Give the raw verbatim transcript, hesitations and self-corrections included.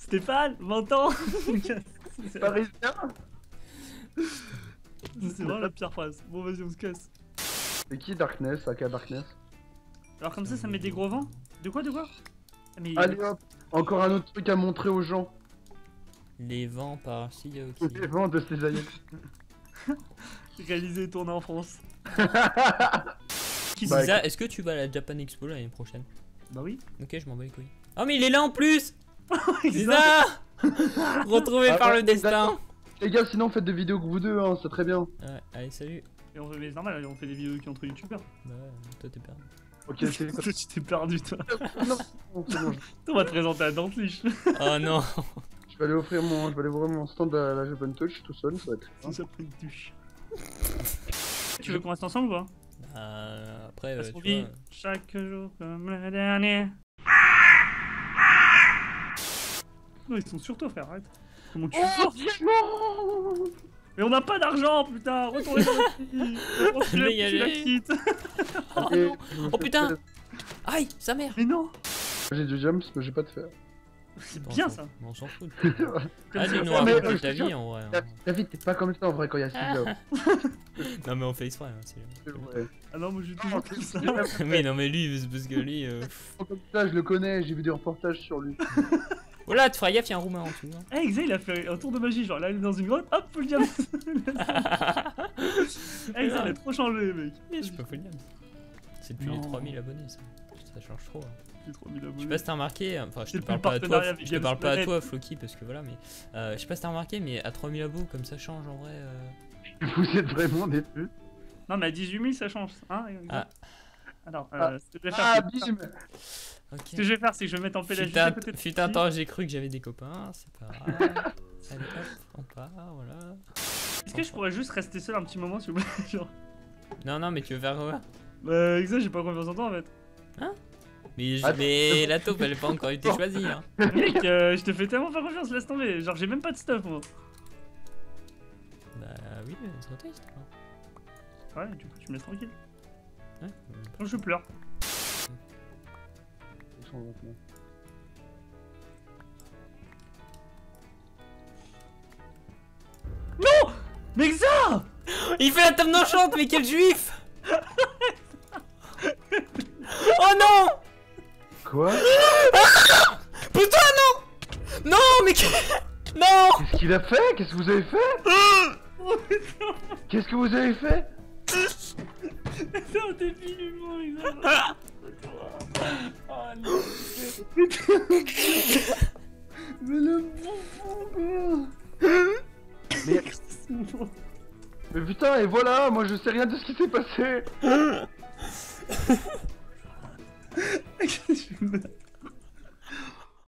Stéphane, vingt ans. C'est parisien. C'est vraiment la pire phrase. Bon, vas-y, on se casse. C'est qui Darkness, aka Darkness? Alors, comme ça, ça met des gros vents. De quoi, de quoi? Ah, mais... Allez hop, encore un autre truc à montrer aux gens. Les vents par ci aussi. Les vents de ces aïeux. Réalisé et tourné en France. Qui Bah, Ziza, est-ce que tu vas à la Japan Expo l'année prochaine? Bah oui. Ok, je m'en bats les couilles. Oh, mais il est là en plus! Ziza. Ziza! Retrouvé Ah par ouais, le destin! Les gars, sinon faites des vidéos que vous deux, hein, c'est très bien. Ouais, allez, salut. Et on fait, mais c'est normal, on fait des vidéos qui entre youtubeurs. Bah ouais, toi t'es perdu. Ok, c'est Toi, tu t'es perdu, toi. Non, c'est bon. On va te présenter à Dantelich. Oh non! Je vais aller offrir mon, je vais aller ouvrir mon stand à la Japan Touch tout seul, ça va être. Ça s'appelle une touche. Tu veux qu'on reste ensemble ou pas? Euh, après, euh, Parce qu'on tu vit vois... chaque jour comme la dernière. Non, ils sont sur toi, frère, arrête. Comment tu Oh, forces? Mais on n'a pas d'argent, putain. Retournez dans le pays. Tu la, tu la quittes. Oh Et non! je me Oh fais putain! plaisir. Aïe, sa mère! Mais non. J'ai du jumps, mais j'ai pas de fer. C'est Bon, bien on ça. s'en- On s'en fout. Comme Vas-y, ça, nous on mais- fait- raconte mais- ta vie en vrai. hein. David, t'es pas comme ça en vrai quand il y a six gars. Non, mais on fait exprès. Hein, c'est- C'est vrai. Ah non, moi j'ai toujours fait ça. oui, non, mais lui, c'est parce que lui. Euh... pff. Comme ça, je le connais, j'ai vu des reportages sur lui. Oh là, tu feras gaffe, il y a un roumain en dessous. Hein. Eh, Xa il a fait un tour de magie, genre là il est dans une grotte, hop, faut le diable. Eh, Xa il a trop changé, mec. Mais je peux pas le dire. C'est depuis les Non. trois mille abonnés, ça. Ça change trop. Hein. J'ai trop mis la Je sais pas si t'as remarqué, enfin je te Depuis parle le pas à toi, partenariat je te avec parle pas à Games toi Floki parce que voilà, mais euh, je sais pas si t'as remarqué, mais à trois mille abos comme ça change en vrai. Euh... Vous êtes vraiment des putes. Non, mais à dix-huit mille ça change, hein. Xa Ah. Alors, Ah. euh, ce que je vais faire, Ah, c'est- bim. Ok. ce que je vais faire, c'est que je vais mettre en Fut pédagogie un, à côté de fut un Sophie. temps, j'ai cru que j'avais des copains, c'est pas grave. Allez hop, on part, voilà. Est-ce que je pourrais juste rester seul un petit moment, s'il vous plaît? Genre, Non, non, mais tu veux faire quoi? bah, Xa, j'ai pas confiance en toi en fait. Mais, je- Attends. mais la taupe elle a pas encore été choisie. Hein. Mec, euh, je te fais tellement faire confiance, laisse tomber. Genre, j'ai même pas de stuff, moi. Bah oui, mais c'est trop triste. quoi. Ouais, du coup, tu me laisses tranquille. Ouais. Non, je pleure. Non! Mais Xa! Il fait la table d'enchante, mais quel juif! Oh non! Quoi? Putain non! Non mais que... Non! Qu'est-ce qu'il a fait? Qu'est-ce que vous avez fait? Qu'est-ce que vous avez fait? C'est un défi humain, Xa. Oh non. Mais le bouffon, quoi. Mais... mais putain, et voilà, moi je sais rien de ce qui s'est passé.